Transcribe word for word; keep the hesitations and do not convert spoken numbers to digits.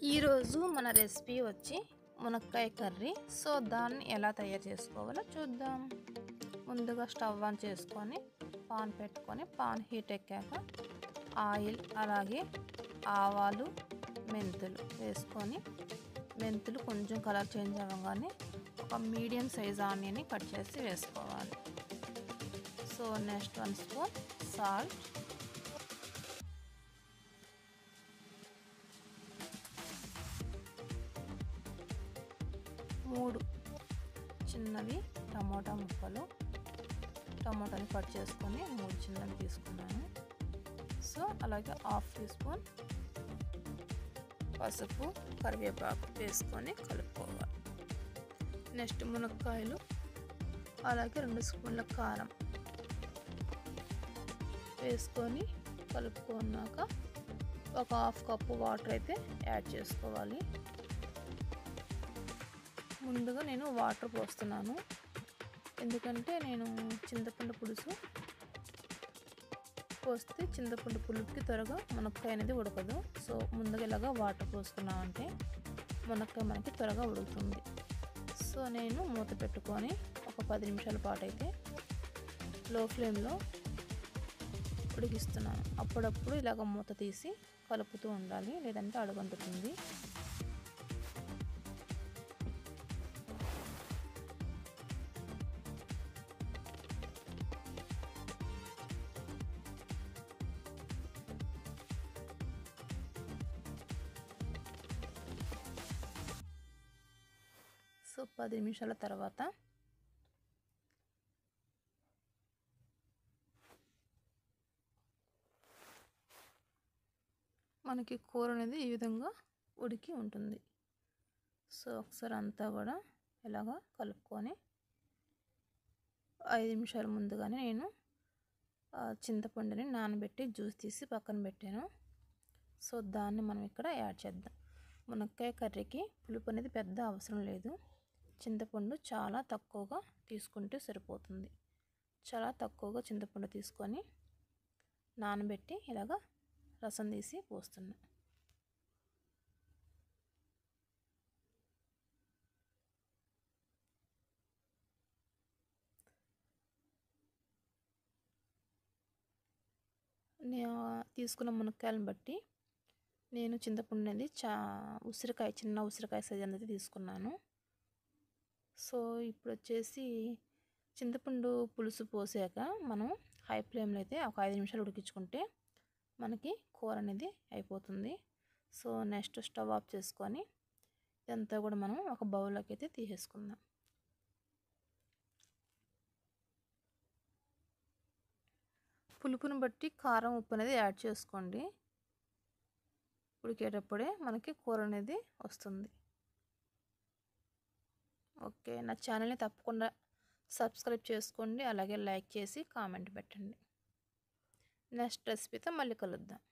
ఈరోజు మన రెసిపీ వచ్చి మునక్కాయ కర్రీ. సో దాన్ని ఎలా తయారు చేసుకోవాలో చూద్దాం. ముందుగా స్టవ్ ఆన్ చేసుకొని పాన్ పెట్టుకొని పాన్ హీట్ ఎక్కాక ఆయిల్ అలాగే ఆవాలు మెంతులు వేసుకొని మెంతులు కొంచెం కలర్ చేంజ్ అవ్వగానే ఒక మీడియం సైజ్ ఆనియన్ని కట్ చేసి వేసుకోవాలి. So next one spoon salt, మూడు చిన్నవి టమోటా ముక్కలు, టమోటాని కట్ చేసుకొని మూడు చిన్నవి తీసుకున్నాను. సో అలాగే హాఫ్ టీ స్పూన్ పసుపు, కరివేపాకు వేసుకొని కలుపుకోవాలి. నెక్స్ట్ మునక్కాయలు అలాగే రెండు స్పూన్ల కారం వేసుకొని కలుపుకున్నాక ఒక హాఫ్ కప్పు వాటర్ అయితే యాడ్ చేసుకోవాలి. ముందుగా నేను వాటర్ పోస్తున్నాను, ఎందుకంటే నేను చింతపండు పులుసు పోస్తే చింతపండు పులుపుకి త్వరగా మునక్కాయ అనేది ఉడకదు. సో ముందుగా ఇలాగా వాటర్ పోసుకున్నామంటే మునక్కాయ మనకి త్వరగా ఉడుకుతుంది. సో నేను మూత పెట్టుకొని ఒక పది నిమిషాల పాటు అయితే లో ఫ్లేమ్లో ఉడికిస్తున్నాను. అప్పుడప్పుడు ఇలాగ మూత తీసి కలుపుతూ ఉండాలి, లేదంటే అడుగంటుతుంది. సో పది నిమిషాల తర్వాత మనకి కూర అనేది ఈ విధంగా ఉడికి ఉంటుంది. సో ఒకసారి అంతా కూడా ఇలాగా కలుపుకొని ఐదు నిమిషాల ముందుగానే నేను చింతపండుని నానబెట్టి జ్యూస్ తీసి పక్కన పెట్టాను. సో దాన్ని మనం ఇక్కడ యాడ్ చేద్దాం. మునక్కాయ కర్రీకి పులుపు అనేది పెద్ద అవసరం లేదు, చింతపండు చాలా తక్కువగా తీసుకుంటే సరిపోతుంది. చాలా తక్కువగా చింతపండు తీసుకొని నానబెట్టి ఇలాగా రసం తీసి పోస్తున్నా. నేను తీసుకున్న మునక్కాయలను బట్టి నేను చింతపండు అనేది చా ఉసిరికాయ చిన్న ఉసిరికాయ సైజ్ అనేది తీసుకున్నాను. సో ఇప్పుడు వచ్చేసి చింతపండు పులుసు పోసాక మనం హై ఫ్లేమ్లో అయితే ఒక ఐదు నిమిషాలు ఉడికించుకుంటే మనకి కూర అనేది అయిపోతుంది. సో నెక్స్ట్ స్టవ్ ఆఫ్ చేసుకొని ఇదంతా కూడా మనం ఒక బౌల్లోకి అయితే తీసేసుకుందాం. పులుపుని బట్టి కారం ఉప్పు అనేది యాడ్ చేసుకోండి, ఉడికేటప్పుడే మనకి కూర అనేది వస్తుంది. ఓకే, నా ఛానల్ని తప్పకుండా సబ్స్క్రైబ్ చేసుకోండి, అలాగే లైక్ చేసి కామెంట్ పెట్టండి. నెక్స్ట్ రెసిపీతో మళ్ళీ కలుద్దాం.